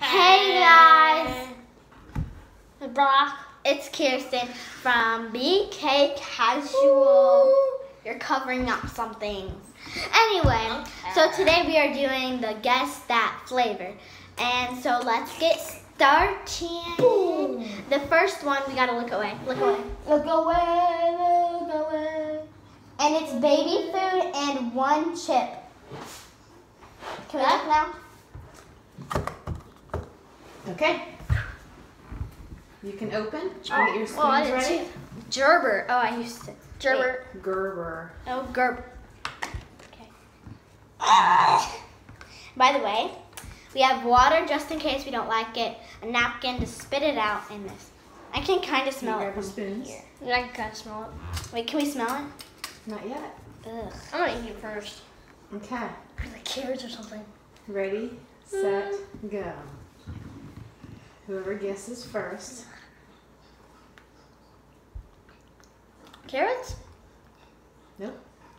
Hey guys, Brock. it's Kirsten from BK Casual. You're covering up something. Anyway, so today we are doing the Guess That Flavor. And so let's get started. The first one, we gotta look away. Look away. Look away, look away. And it's baby food and one chip. Can we look now? Okay. You can open. You can get your spoons ready. Gerber. Oh, I used to. Gerber. Gerber. Oh, Gerber. Okay. By the way, we have water just in case we don't like it, a napkin to spit it out, and this. I can kind of smell it grab your from spoons? here. Yeah, I can kind of smell it. Wait, can we smell it? Not yet. Ugh. I'm gonna eat it first. Okay. Like carrots or something. Ready, set, go. Whoever guesses first. Carrots? Nope.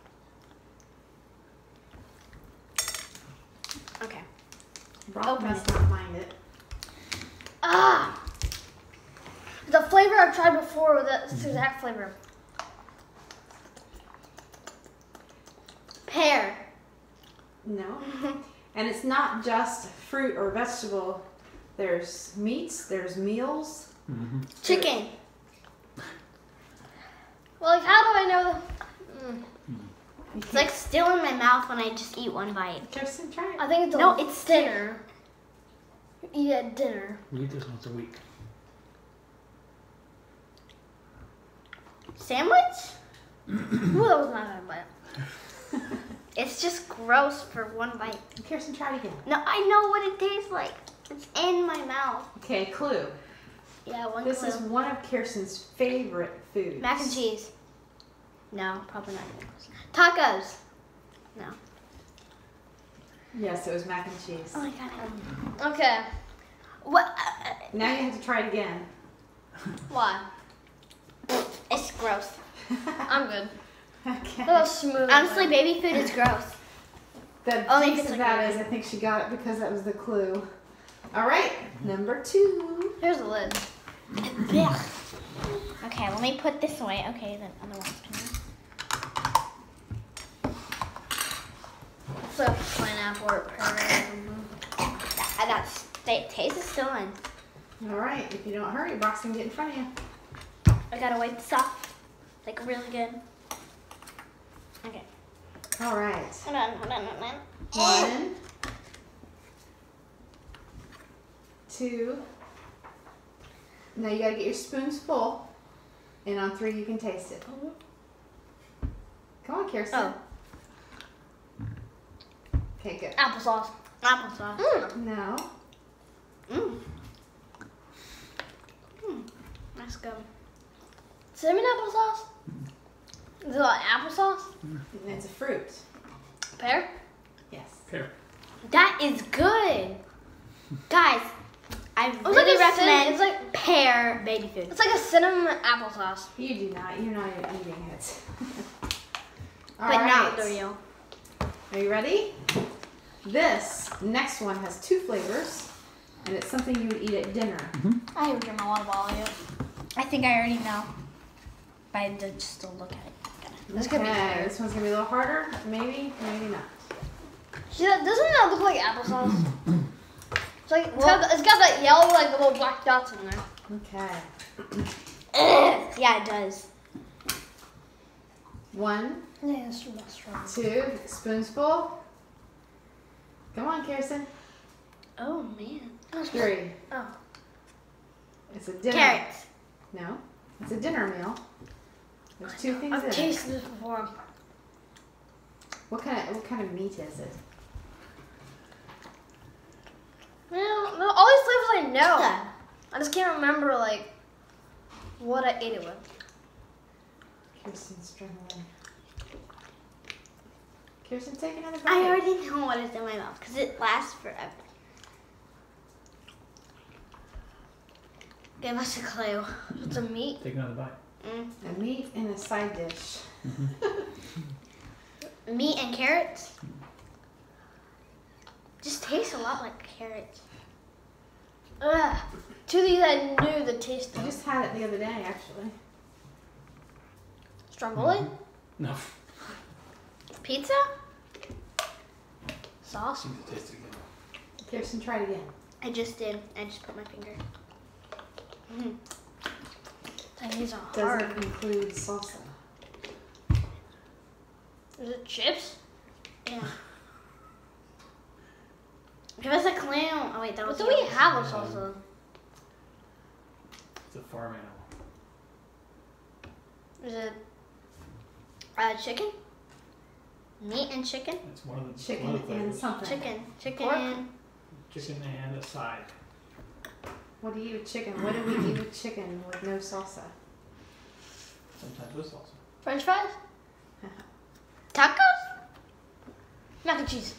Okay. Brock Open must it. not mind it. Ah! The flavor I've tried before with this exact flavor. Pear. No. And it's not just fruit or vegetable. There's meats, there's meals. Chicken. Well, like, how do I know It's like still in my mouth when I just eat one bite. Kirsten, try it. I think it's No, it's dinner. You eat at dinner. We eat this once a week. Sandwich? Ooh, that was not a bite. It's just gross for one bite. Kirsten, try it again. No, I know what it tastes like. It's in my mouth. Okay, clue. Yeah, one This clue. is one of Kirsten's favorite foods. Mac and cheese. No, probably not. Tacos. No. Yes, it was mac and cheese. Oh my god. Okay. What? Now you have to try it again. Why? It's gross. I'm good. Okay. That was smooth. Honestly, baby food is gross. The Only if gist it's of like that a- is I think she got it because that was the clue. All right, number 2. Here's the lid. Blech. Okay, let me put this away. Okay, then other one's coming. It's like pineapple or pear or something. That's the taste is still in. All right, if you don't hurry, Brock's gonna get in front of you. I gotta wipe this off, like really good. Okay. All right, Hold on, hold on, hold on. 1, 2. Now you gotta get your spoons full, and on 3 you can taste it. Come on, Kirsten. Oh. Okay, good. Applesauce. Applesauce. No. Let's go. Cinnamon applesauce? Is it like applesauce? It's a fruit. Pear? Yes. Pear. That is good, guys. I It's really like a recommend it's like pear baby food. it's like a cinnamon applesauce. You do not. You're not even eating it. All But not right. the real. Are you ready? This next one has 2 flavors, and it's something you would eat at dinner. I haven't drank a lot of all of it. I think I already know. But I did just still look at it. This could be Okay, pear. this one's gonna be a little harder. Maybe, maybe not. See, doesn't that look like applesauce? It's like it's got that yellow like little black dots in there. Okay. Yeah, it does. 1, Yeah, it's too strong. 2, spoonsful. Come on, Kirsten. Oh man. 3. Oh. It's a dinner. Carrots. No, it's a dinner meal. There's 2 things I've in it. tasted this before. What kind of meat is it? Well, no, all these flavors I know. Yeah. I just can't remember like what I ate it with. Kirsten's struggling. Kirsten, take another bite. I already know what is in my mouth because it lasts forever. Give us a clue. It's a meat. Take another bite. A meat and a side dish. Meat and carrots. Just tastes a lot like carrots. Ugh. Two of these I knew the taste I of. just had it the other day, actually. Stromboli? No. Pizza? Sauce? Need to taste it again. Kirsten, try it again. I just did. I just put my finger. Dang, these are hard. Doesn't include salsa. Is it chips? Yeah. Give us a clue. Oh wait, that was. What do we have with salsa? It's a farm animal. Is it Chicken. Meat and chicken. It's one of the Chicken one of the and flavors. something. Chicken. Pork? Chicken and a side. What do you eat with chicken? What do we eat with chicken with no salsa? Sometimes with salsa. French fries? Tacos. Mac and cheese.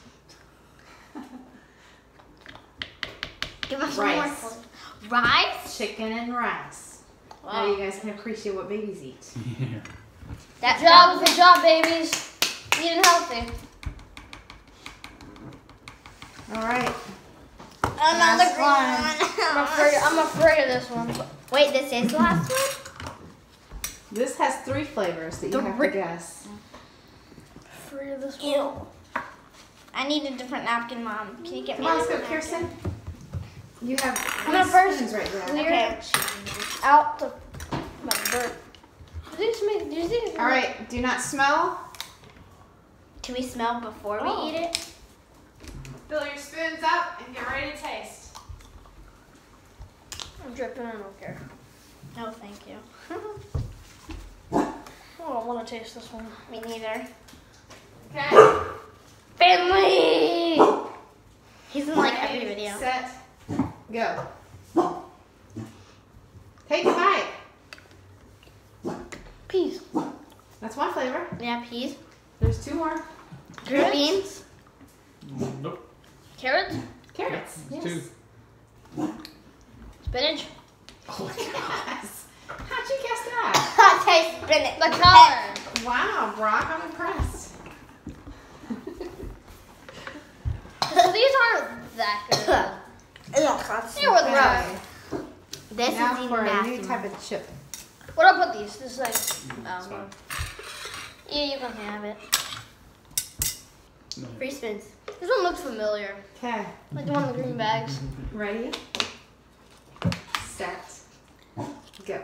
Give us Rice. one more clue. Rice. Chicken and rice. Now Wow. you guys can appreciate what babies eat. Yeah. Good job, babies. Eating healthy. All right. Another Last green one. one. I'm afraid of this one. Wait, this is the last one? This has 3 flavors that you have to guess. Afraid of this one. Ew. I need a different napkin, Mom. Can you get Come me on, a let's go, different napkin? Kirsten. You have I'm not 3 first. spoons right there. Okay. Out the bird. Did you see? All right. Do not smell. Can we smell before Oh. we eat it? Fill your spoons up and get ready to taste. I'm dripping. I don't care. No, thank you. I don't want to taste this one. Me neither. Okay. Finley! He's in like every Ready, video. Set. Go. Take a bite. Peas. That's one flavor. Yeah, peas. There's 2 more. Green beans. Nope. Carrots. Carrots. There's Yes. 2. Spinach. Oh my god. Yes. How'd you guess that? I taste spinach. The color. Wow, Brock, I'm impressed. So these aren't that good. Ugh, that's They were rough. Okay. This Now is for even a nasty. new type of chip. What do I put these? This is like. It's fine. Yeah, you can have it. No. Free spoons. This one looks familiar. Okay. Like the one in the green bags. Ready? Set. Go.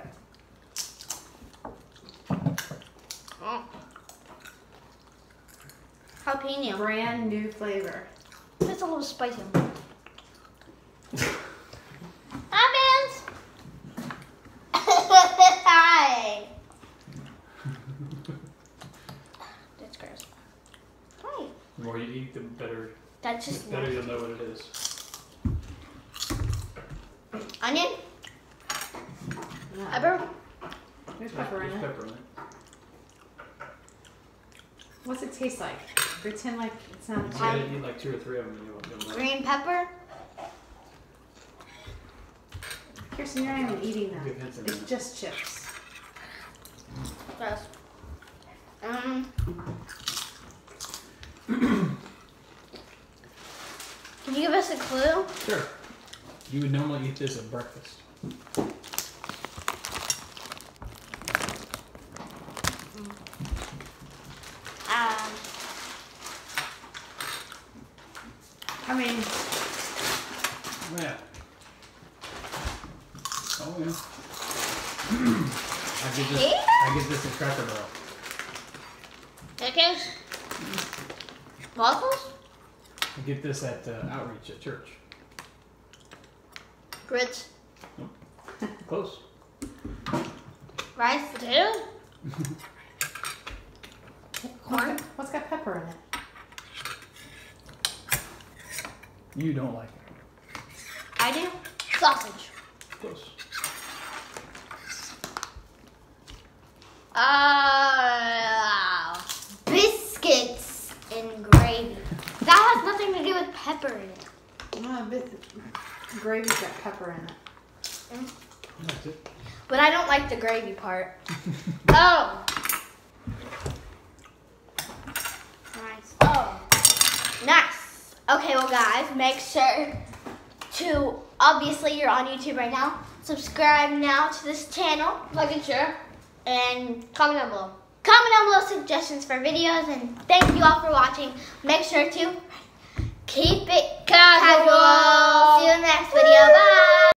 Oh. Jalapeno. Brand new flavor. It's a little spicy. Hi, Vance. Hi. That's gross. Hi. The more you eat, the better. That's just Better you'll know what it is. onion. Pepper. There's pepper in There's it. pepper in it. What's it taste like? Pretend like it's not a You chip. gotta eat like 2 or 3 of them and you'll know. Green pepper. Kirsten, you're not even eating Give that. hints in It's there. just chips. Gross. Can you give us a clue? Sure. You would normally eat this at breakfast. I mean, Yeah. Oh yeah. I get this at Cracker Barrel. Pancakes. Waffles. I get this at Outreach at church. Grits. Close. Rice. Potatoes. Corn. what's got pepper in it? You don't like it. I do. Sausage. Close. Biscuits and gravy. That has nothing to do with pepper in it. Oh, gravy's got pepper in it. That's it. But I don't like the gravy part. Oh. Nice. Oh. Nice. Okay, well, guys, make sure to, obviously you're on YouTube right now. Subscribe now to this channel. Like and share. And Comment down below. comment down below suggestions for videos. And thank you all for watching. Make sure to